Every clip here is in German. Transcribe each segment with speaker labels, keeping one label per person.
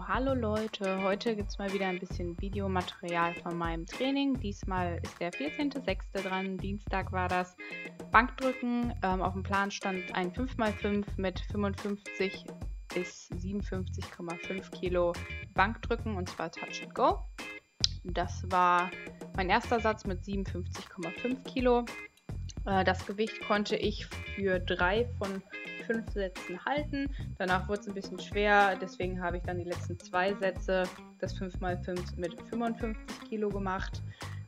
Speaker 1: Hallo Leute, heute gibt es mal wieder ein bisschen Videomaterial von meinem Training. Diesmal ist der 14.06. dran, Dienstag war das. Bankdrücken, auf dem Plan stand ein 5x5 mit 55 bis 57,5 Kilo Bankdrücken und zwar Touch and Go. Das war mein erster Satz mit 57,5 Kilo. Das Gewicht konnte ich für 3 von 5 Sätzen halten. Danach wurde es ein bisschen schwer, deswegen habe ich dann die letzten 2 Sätze, das 5x5 mit 55 Kilo gemacht.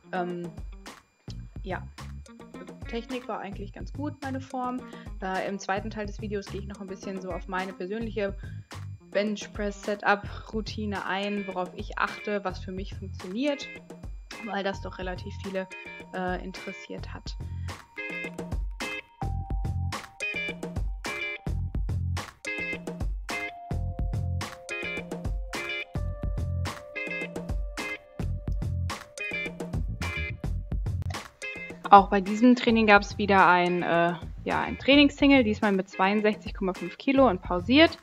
Speaker 1: Ja, Technik war eigentlich ganz gut, meine Form. Im zweiten Teil des Videos gehe ich noch ein bisschen so auf meine persönliche Bench-Press-Setup-Routine ein, worauf ich achte, was für mich funktioniert, weil das doch relativ viele interessiert hat. Auch bei diesem Training gab es wieder ein Trainingssingle, diesmal mit 62,5 Kilo und pausiert.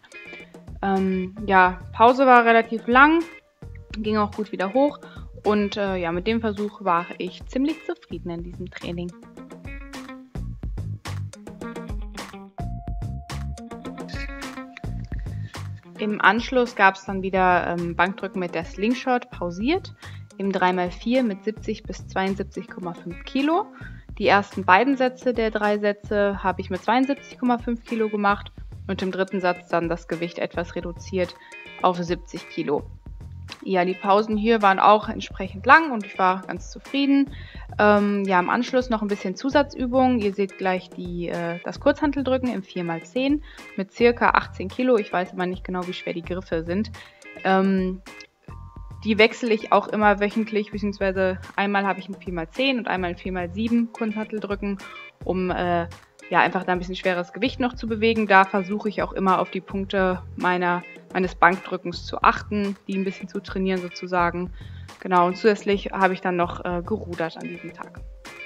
Speaker 1: Pause war relativ lang, ging auch gut wieder hoch und mit dem Versuch war ich ziemlich zufrieden in diesem Training. Im Anschluss gab es dann wieder Bankdrücken mit der Slingshot pausiert, im 3x4 mit 70 bis 72,5 Kilo. Die ersten beiden Sätze der 3 Sätze habe ich mit 72,5 Kilo gemacht und im dritten Satz dann das Gewicht etwas reduziert auf 70 Kilo. Ja, die Pausen hier waren auch entsprechend lang und ich war ganz zufrieden. Im Anschluss noch ein bisschen Zusatzübungen. Ihr seht gleich das Kurzhanteldrücken im 4x10 mit ca. 18 Kilo. Ich weiß aber nicht genau, wie schwer die Griffe sind. Die wechsle ich auch immer wöchentlich, beziehungsweise einmal habe ich ein 4x10 und einmal ein 4x7 Kurzhanteldrücken, um einfach da ein bisschen schweres Gewicht noch zu bewegen. Da versuche ich auch immer auf die Punkte meines Bankdrückens zu achten, die ein bisschen zu trainieren sozusagen. Genau, und zusätzlich habe ich dann noch gerudert an diesem Tag.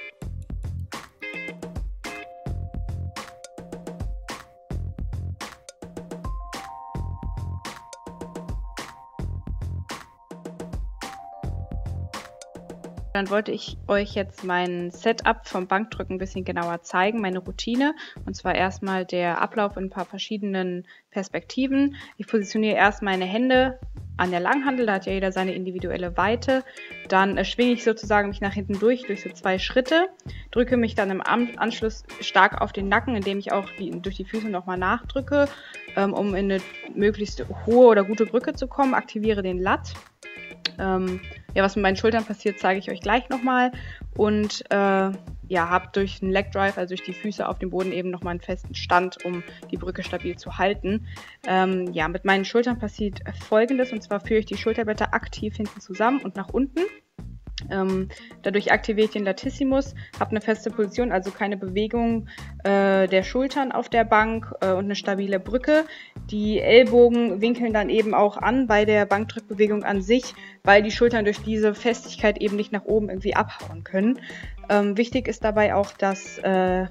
Speaker 1: Dann wollte ich euch jetzt mein Setup vom Bankdrücken ein bisschen genauer zeigen, meine Routine. Und zwar erstmal der Ablauf in ein paar verschiedenen Perspektiven. Ich positioniere erst meine Hände an der Langhantel, da hat ja jeder seine individuelle Weite. Dann schwinge ich sozusagen mich nach hinten durch so 2 Schritte, drücke mich dann im Anschluss stark auf den Nacken, indem ich auch durch die Füße nochmal nachdrücke, um in eine möglichst hohe oder gute Brücke zu kommen, aktiviere den Lat. Was mit meinen Schultern passiert, zeige ich euch gleich nochmal. Und habe durch den Leg Drive, also durch die Füße auf dem Boden eben nochmal einen festen Stand, um die Brücke stabil zu halten. Mit meinen Schultern passiert Folgendes, und zwar führe ich die Schulterblätter aktiv hinten zusammen und nach unten. Dadurch aktiviere ich den Latissimus, habe eine feste Position, also keine Bewegung der Schultern auf der Bank und eine stabile Brücke. Die Ellbogen winkeln dann eben auch an bei der Bankdrückbewegung an sich, weil die Schultern durch diese Festigkeit eben nicht nach oben irgendwie abhauen können. Wichtig ist dabei auch, dass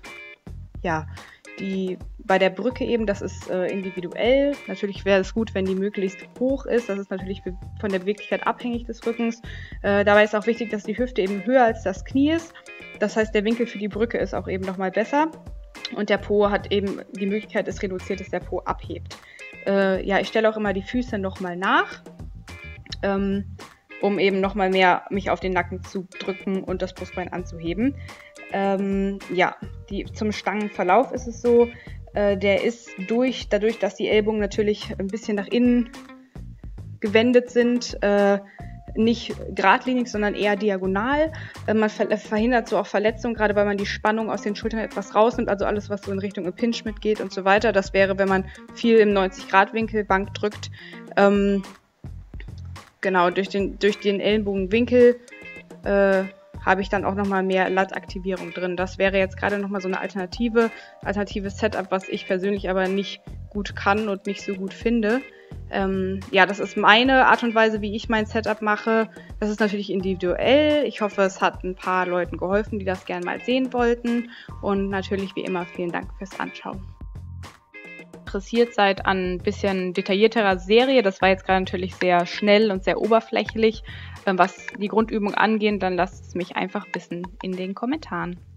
Speaker 1: bei der Brücke eben, das ist individuell. Natürlich wäre es gut, wenn die möglichst hoch ist. Das ist natürlich von der Beweglichkeit abhängig des Rückens. Dabei ist auch wichtig, dass die Hüfte eben höher als das Knie ist. Das heißt, der Winkel für die Brücke ist auch eben nochmal besser. Und der Po hat eben, die Möglichkeit ist reduziert, dass der Po abhebt. Ich stelle auch immer die Füße nochmal nach, um eben nochmal mehr mich auf den Nacken zu drücken und das Brustbein anzuheben. Zum Stangenverlauf ist es so, der ist dadurch, dass die Ellbogen natürlich ein bisschen nach innen gewendet sind, nicht geradlinig, sondern eher diagonal. Man verhindert so auch Verletzungen, gerade weil man die Spannung aus den Schultern etwas rausnimmt, also alles, was so in Richtung Impingement geht und so weiter. Das wäre, wenn man viel im 90-Grad-Winkel Bank drückt. Durch den Ellenbogenwinkel habe ich dann auch nochmal mehr Lat-Aktivierung drin. Das wäre jetzt gerade nochmal so eine alternatives Setup, was ich persönlich aber nicht gut kann und nicht so gut finde. Das ist meine Art und Weise, wie ich mein Setup mache. Das ist natürlich individuell. Ich hoffe, es hat ein paar Leuten geholfen, die das gerne mal sehen wollten. Und natürlich wie immer vielen Dank fürs Anschauen. interessiert seid an ein bisschen detaillierterer Serie, das war jetzt gerade natürlich sehr schnell und sehr oberflächlich, was die Grundübung angeht, dann lasst es mich einfach wissen in den Kommentaren.